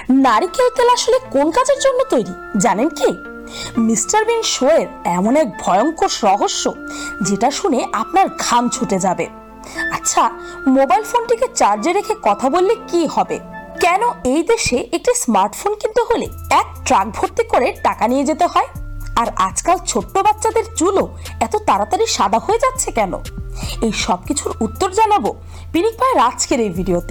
নারিকেল তেল আসলে কোন কাজের জন্য তৈরি জানেন কি? মিস্টার বিন শো এর এমন এক ভয়ঙ্কর রহস্য যেটা শুনে আপনার ঘাম ছুটে যাবে। আচ্ছা, মোবাইল ফোনটিকে চার্জে রেখে কথা বললে কি হবে? কেন এই দেশে একটি স্মার্টফোন কিনতে হলে এক ট্রাক ভর্তি করে টাকা নিয়ে যেতে হয়? আর আজকাল ছোট্ট বাচ্চাদের চুলও এত তাড়াতাড়ি সাদা হয়ে যাচ্ছে কেন? এই সব কিছুর উত্তর জানাবো পিনিক ভাইয়ের আজকের এই ভিডিওতে।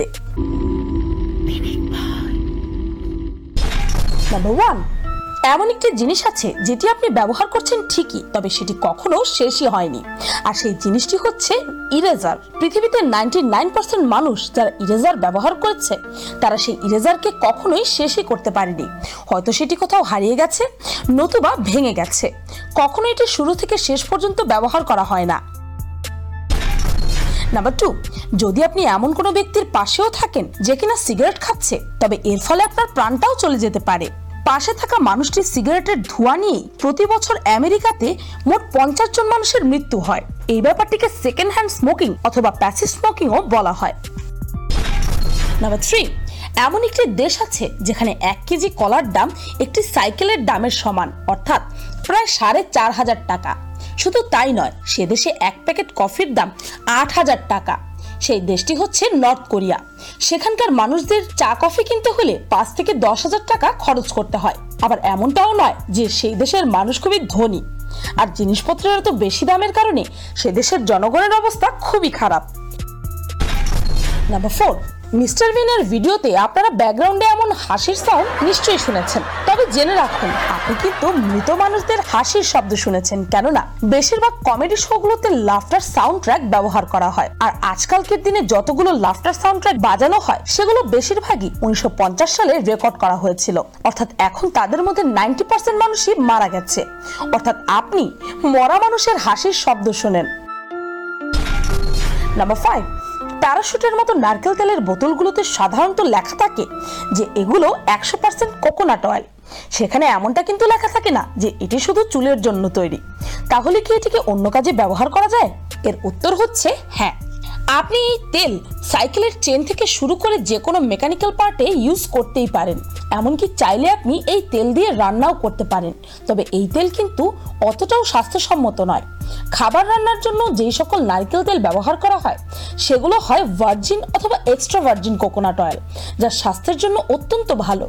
নাম্বার 1, এমন একটি জিনিস আছে যেটি আপনি ব্যবহার করছেন ঠিকই, তবে সেটি কখনো শেষই হয়নি। আর সেই জিনিসটি হচ্ছে ইরেজার। পৃথিবীতে 99% মানুষ যারা ইরেজার ব্যবহার করেছে তারা সেই ইরেজারকে কখনোই শেষই করতে পারেনি। হয়তো সেটি কোথাও হারিয়ে গেছে, নতুবা ভেঙে গেছে। কখনো এটি শুরু থেকে শেষ পর্যন্ত ব্যবহার করা হয় না। নাম্বার 2, যদি আপনি এমন কোনো ব্যক্তির পাশেও থাকেন যে কিনা সিগারেট খাচ্ছে, তবে এর ফলে আপনার প্রাণটাও চলে যেতে পারে। পাশে থাকা মানুষটির সিগারেটের ধোঁয়া নিয়ে প্রতি বছর আমেরিকাতে মোট 50 জন মানুষের মৃত্যু হয়। এই ব্যাপারটিকে সেকেন্ড হ্যান্ড স্মোকিং অথবা প্যাসিভ স্মোকিংও বলা হয়। নাম্বার 3, এমন একটি দেশ আছে যেখানে 1 কেজি কলার দাম একটি সাইকেলের দামের সমান, অর্থাৎ প্রায় 4,500 টাকা। শুধু তাই নয়, সে দেশে 1 প্যাকেট কফির দাম 8,000 টাকা। সেই দেশটি হচ্ছে নর্থ কোরিয়া। সেখানকার মানুষদের চা কফি কিনতে হলে 5 থেকে 10,000 টাকা খরচ করতে হয়। আবার এমনটাও নয় যে সেই দেশের মানুষ খুবই ধনী, আর জিনিসপত্রের এত বেশি দামের কারণে সে দেশের জনগণের অবস্থা খুবই খারাপ। নাম্বার 4, মিস্টার বিনের ভিডিওতে আপনারা ব্যাকগ্রাউন্ডে এমন হাসির সাউন্ড নিশ্চয়ই শুনেছেন। তবে জেনে রাখুন, আপনি কিন্তু মৃত মানুষদের হাসির শব্দ শুনেছেন, কেননা বেশিরভাগ কমেডি শোগুলোতে লাফটার সাউন্ড ট্র্যাক ব্যবহার করা হয়। আর আজকালকের দিনে যতগুলো লাফটার সাউন্ড ট্র্যাক বাজানো হয় সেগুলো বেশিরভাগই 1950 সালে রেকর্ড করা হয়েছিল। অর্থাৎ এখন তাদের মধ্যে 90% মানুষই মারা গেছে। অর্থাৎ আপনি মরা মানুষের হাসির শব্দ শোনেন। নাম্বার 5, প্যারাশুটের মতো নারকেল তেলের বোতলগুলোতে সাধারণত লেখা থাকে যে এগুলো 100% কোকোনাট অয়েল। সেখানে এমনটা কিন্তু লেখা থাকে না যে এটি শুধু চুলের জন্য তৈরি। তাহলে কি এটিকে অন্য কাজে ব্যবহার করা যায়? এর উত্তর হচ্ছে হ্যাঁ। আপনি এই তেল সাইকেলের চেন থেকে শুরু করে যে কোনো মেকানিক্যাল পার্টে ইউজ করতেই পারেন। এমনকি চাইলে আপনি এই তেল দিয়ে রান্নাও করতে পারেন। তবে এই তেল কিন্তু অতটাও স্বাস্থ্যসম্মত নয়। খাবার রান্নার জন্য যেই সকল নারকেল তেল ব্যবহার করা হয় সেগুলো হয় ভার্জিন অথবা এক্সট্রা ভার্জিন কোকোনাট অয়েল, যা স্বাস্থ্যের জন্য অত্যন্ত ভালো।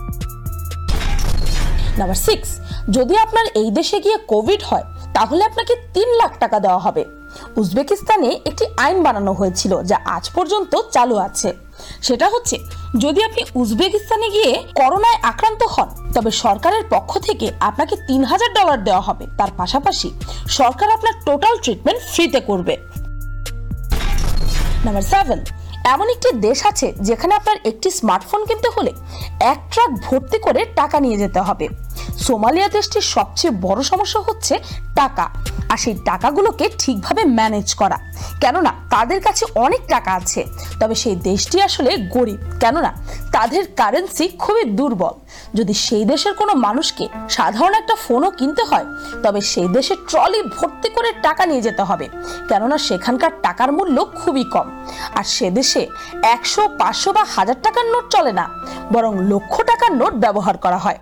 নাম্বার 6, যদি আপনার এই দেশে গিয়ে কোভিড হয় তাহলে আপনাকে 3 লাখ টাকা দেওয়া হবে। উজবেকিস্তানে একটি আইন বানানো হয়েছিল যা আজ পর্যন্ত চালু আছে। সেটা হচ্ছে, যদি আপনি উজবেকিস্তানে গিয়ে করোনায় আক্রান্ত হন তবে সরকারের পক্ষ থেকে আপনাকে $3,000 দেওয়া হবে। তার পাশাপাশি সরকার আপনার টোটাল ট্রিটমেন্ট ফ্রিতে করবে। নাম্বার 7, এমন একটি দেশ আছে যেখানে আপনার একটি স্মার্টফোন কিনতে হলে 1 ট্রাক ভর্তি করে টাকা নিয়ে যেতে হবে। সোমালিয়া দেশটির সবচেয়ে বড় সমস্যা হচ্ছে টাকা, আর সেই টাকাগুলোকে ঠিকভাবে ম্যানেজ করা। কেননা তাদের কাছে অনেক টাকা আছে, তবে সেই দেশটি আসলে গরিব, কেননা তাদের কারেন্সি খুবই দুর্বল। যদি সেই দেশের কোনো মানুষকে সাধারণ একটা ফোনও কিনতে হয় তবে সেই দেশে ট্রলি ভর্তি করে টাকা নিয়ে যেতে হবে, কেননা সেখানকার টাকার মূল্য খুবই কম। আর সে দেশে 100, 500 বা 1000 টাকার নোট চলে না, বরং লক্ষ টাকার নোট ব্যবহার করা হয়।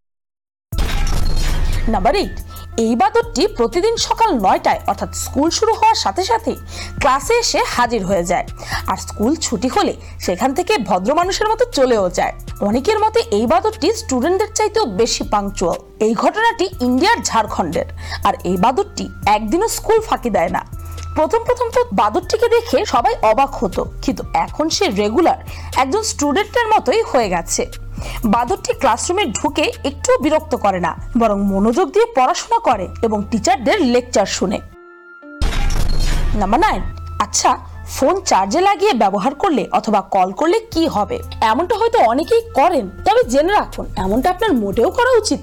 নাম্বার 8, এই বাদরটি প্রতিদিন সকাল 9টায় অর্থাৎ স্কুল শুরু হওয়ার সাথে সাথে ক্লাসে এসে হাজির হয়ে যায়। আর স্কুল ছুটি হলে সেখান থেকে ভদ্র মানুষের মতো চলেও যায়। অনেকের মতে এই বাদরটি স্টুডেন্টদের চাইতেও বেশি পাংচুয়াল। এই ঘটনাটি ইন্ডিয়ার ঝাড়খণ্ডের। আর এই বাদরটি একদিনও স্কুল ফাঁকি দেয় না। প্রথম তো বাদরটিকে দেখে সবাই অবাক হতো, কিন্তু এখন সে রেগুলার একজন স্টুডেন্টের মতোই হয়ে গেছে। বাদরটি ক্লাসরুমে ঢুকে একটুও বিরক্ত করে না, বরং মনোযোগ দিয়ে পড়াশোনা করে এবং টিচারদের লেকচার শুনে। নাম্বার 9, আচ্ছা, ফোন চার্জে লাগিয়ে ব্যবহার করলে অথবা কল করলে কি হবে? এমনটা হয়তো অনেকেই করেন, তবে জেনে রাখুন এমনটা আপনার মোটেও করা উচিত নয়।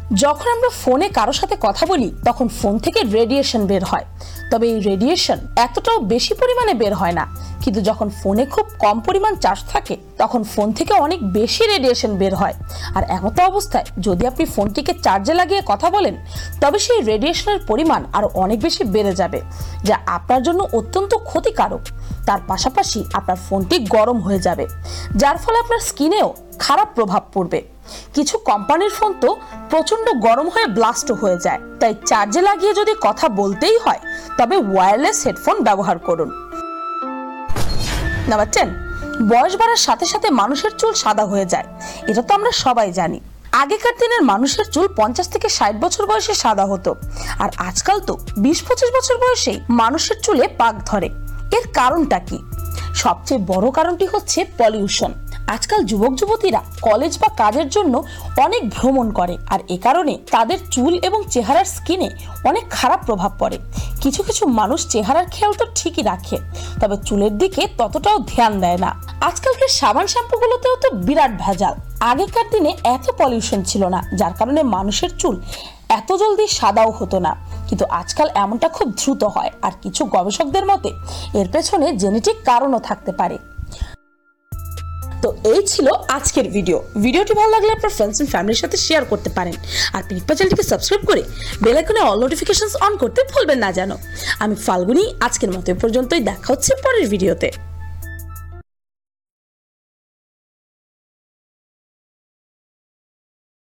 যখন আমরা ফোনে কারোর সাথে কথা বলি তখন ফোন থেকে রেডিয়েশন বের হয়, তবে এই রেডিয়েশন এতটাও বেশি পরিমাণে বের হয় না। কিন্তু যখন ফোনে খুব কম পরিমাণ চার্জ থাকে তখন ফোন থেকে অনেক বেশি রেডিয়েশন বের হয়। আর এমতো অবস্থায় যদি আপনি ফোনটিকে চার্জে লাগিয়ে কথা বলেন তবে সেই রেডিয়েশনের পরিমাণ আরো অনেক বেশি বেড়ে যাবে, যা আপনার জন্য অত্যন্ত ক্ষতিকারক। তার পাশাপাশি আপনার ফোনটি গরম হয়ে যাবে, যার ফলে আপনার স্কিনেও খারাপ প্রভাব পড়বে। কিছু কোম্পানির ফোন তো প্রচন্ড গরম হয়ে ব্লাস্ট হয়ে যায়। তাই চার্জে লাগিয়ে যদি কথা বলতেই হয় তবে ওয়্যারলেস হেডফোন ব্যবহার করুন। নাম্বার 10, বয়স বাড়ার সাথে সাথে মানুষের চুল সাদা হয়ে যায়। এটা তো আমরা সবাই জানি। আগেকার দিনের মানুষের চুল 50 থেকে 60 বছর বয়সে সাদা হতো, আর আজকাল তো 20-25 বছর বয়সেই মানুষের চুলে পাক ধরে। এর কারণটা কি? সবচেয়ে বড় কারণটি হচ্ছে পলিউশন। আজকাল যুবক যুবতীরা কলেজ বা কাজের জন্য অনেক ভ্রমণ করে, আর এ কারণে তাদের চুল এবং চেহারার স্কিনে অনেক খারাপ প্রভাব পড়ে। কিছু কিছু মানুষ চেহারার খেয়াল তো ঠিকই রাখে, তবে চুলের দিকে ততটাও ধ্যান দেয় না। আজকালকার সাবান শ্যাম্পুগুলোতেও তো বিরাট ভেজাল। আগেকার দিনে এত পলিউশন ছিল না, যার কারণে মানুষের চুল এত জলদি সাদাও হতো না। কিন্তু আজকাল এমনটা খুব দ্রুত হয়, আর কিছু গবেষকদের মতে এর পেছনে জেনেটিক কারণও থাকতে পারে। তো এই ছিল আজকের ভিডিওটি ভালো লাগলে আপনার ফ্রেন্ডস এন্ড ফ্যামিলির সাথে শেয়ার করতে পারেন, আর পিকপা চ্যানেলটিকে সাবস্ক্রাইব করে বেল আইকনে অল নোটিফিকেশনস অন করতে ভুলবেন না যেন। আমি ফাল্গুনি, আজকের মতো এ পর্যন্তই। দেখা হচ্ছে পরের ভিডিওতে।